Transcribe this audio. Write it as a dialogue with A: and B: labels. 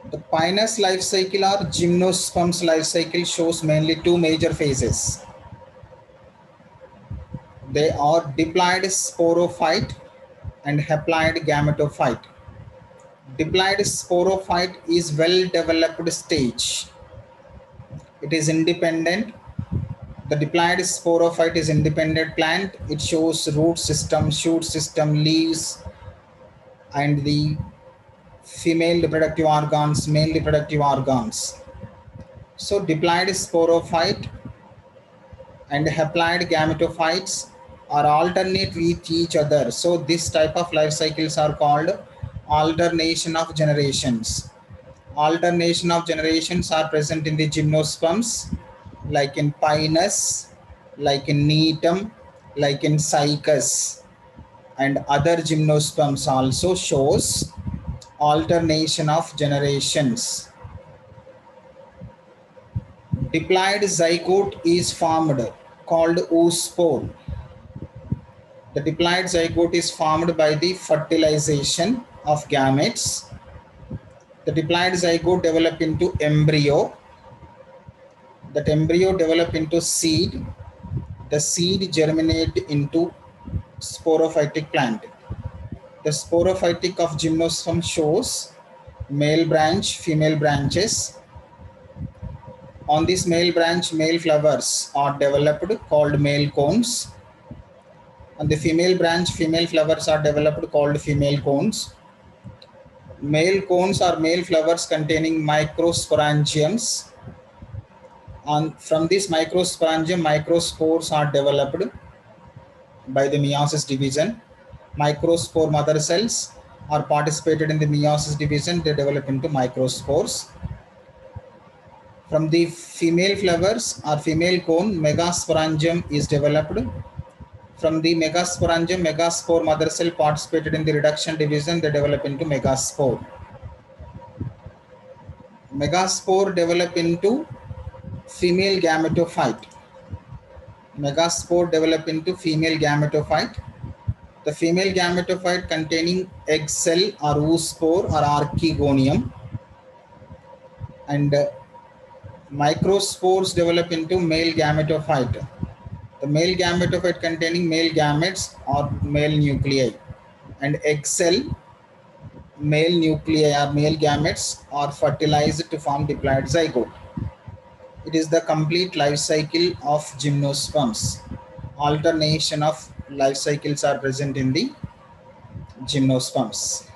A: The Pinus life cycle or Gymnosperms life cycle shows mainly two major phases. They are diploid sporophyte and haploid gametophyte. Diploid sporophyte is well developed stage. It is independent. The diploid sporophyte is independent plant. It shows root system, shoot system, leaves, and the female reproductive organs, male reproductive organs. So diploid sporophyte and haploid gametophytes are alternate with each other. So this type of life cycles are called alternation of generations. Alternation of generations are present in the gymnosperms, like in Pinus, like in Netum, like in Cycas, and other gymnosperms also shows alternation of generations. Diploid zygote is formed called oospore. The diploid zygote is formed by the fertilization of gametes. The diploid zygote develop into embryo. That embryo develop into seed. The seed germinate into sporophytic plant. The sporophytic of gymnosperm shows male branch, female branches. On this male branch, male flowers are developed called male cones. On the female branch, female flowers are developed called female cones. Male cones are male flowers containing microsporangiums. From this microsporangium, microspores are developed by the meiosis division. Microspore mother cells are participated in the meiosis division. They develop into microspores. From the female flowers or female cone, megasporangium is developed. From the megasporangium, megaspore mother cell participated in the reduction division. They develop into megaspore. Megaspore develop into female gametophyte. Megaspore develop into female gametophyte. The female gametophyte containing egg cell or oospore or archegonium, and microspores develop into male gametophyte. The male gametophyte containing male gametes or male nuclei, and egg cell, male nuclei or male gametes are fertilized to form diploid zygote. It is the complete life cycle of gymnosperms. Alternation of life cycles are present in the gymnosperms.